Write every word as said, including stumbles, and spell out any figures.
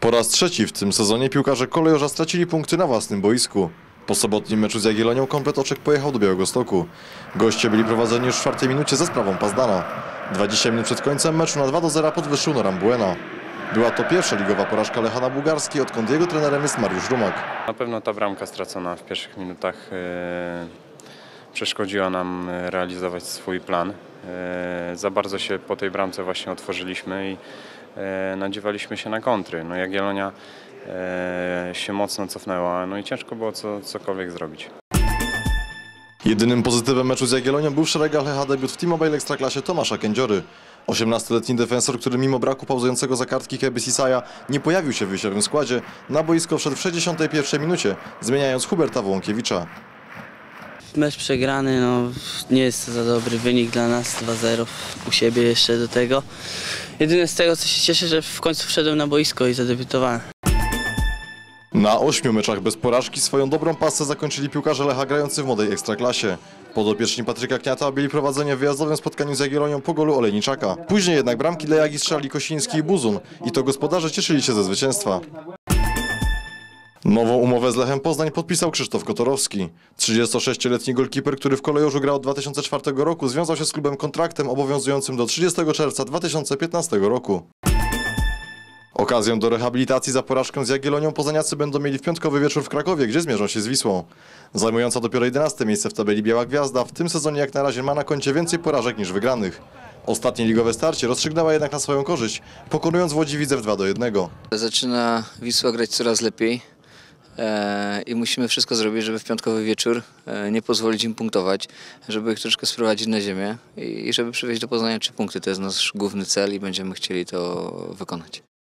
Po raz trzeci w tym sezonie piłkarze Kolejorza stracili punkty na własnym boisku. Po sobotnim meczu z Jagiellonią komplet oczek pojechał do Białegostoku. Goście byli prowadzeni już w czwartej minucie za sprawą Pazdana. dwadzieścia minut przed końcem meczu na dwa do zera podwyższył Noram Buena. Była to pierwsza ligowa porażka Lecha na Bułgarskiej, odkąd jego trenerem jest Mariusz Rumak. Na pewno ta bramka stracona w pierwszych minutach yy, przeszkodziła nam realizować swój plan. Yy, za bardzo się po tej bramce właśnie otworzyliśmy i yy, nadziewaliśmy się na kontry. No, Jagiellonia yy, się mocno cofnęła, no i ciężko było co, cokolwiek zrobić. Jedynym pozytywem meczu z Jagiellonią był w szeregach Lecha debiut w T-Mobile Ekstraklasie Tomasza Kędziory. osiemnastoletni defensor, który mimo braku pauzującego za kartki Keby Sisaja nie pojawił się w wyjściowym składzie, na boisko wszedł w sześćdziesiątej pierwszej minucie, zmieniając Huberta Wołąkiewicza. Mecz przegrany, no nie jest to za dobry wynik dla nas, dwa zero u siebie jeszcze do tego. Jedyne z tego, co się cieszę, że w końcu wszedłem na boisko i zadebiutowałem. Na ośmiu meczach bez porażki swoją dobrą pasę zakończyli piłkarze Lecha grający w młodej Ekstraklasie. Podopieczni Patryka Kniata byli prowadzeni w wyjazdowym spotkaniu z Jagiellonią po golu Olejniczaka. Później jednak bramki dla Jagi strzelali Kosiński i Buzun i to gospodarze cieszyli się ze zwycięstwa. Nową umowę z Lechem Poznań podpisał Krzysztof Kotorowski. trzydziestosześcioletni golkiper, który w Kolejorzu grał od dwa tysiące czwartego roku, związał się z klubem kontraktem obowiązującym do trzydziestego czerwca dwa tysiące piętnastego roku. Okazją do rehabilitacji za porażkę z Jagiellonią poznaniacy będą mieli w piątkowy wieczór w Krakowie, gdzie zmierzą się z Wisłą. Zajmująca dopiero jedenaste miejsce w tabeli Biała Gwiazda w tym sezonie jak na razie ma na koncie więcej porażek niż wygranych. Ostatnie ligowe starcie rozstrzygnęła jednak na swoją korzyść, pokonując Włodziewice dwa do jednego. Zaczyna Wisła grać coraz lepiej e, i musimy wszystko zrobić, żeby w piątkowy wieczór e, nie pozwolić im punktować, żeby ich troszkę sprowadzić na ziemię i, i żeby przywieźć do Poznania trzy punkty. To jest nasz główny cel i będziemy chcieli to wykonać.